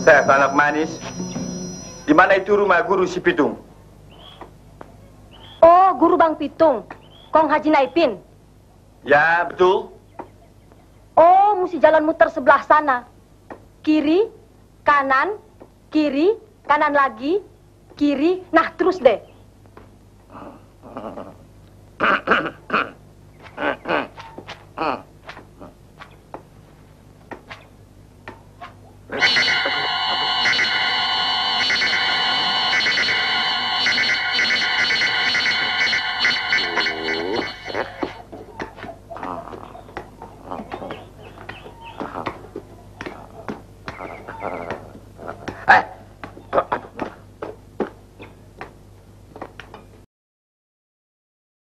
Seth, anak manis. Di mana itu rumah guru si Pitung? Oh, guru Bang Pitung. Kong Haji Naipin. Ya, betul. Oh, mesti jalan muter sebelah sana. Kiri, kanan, kiri, kanan lagi, kiri. Nah, terus deh.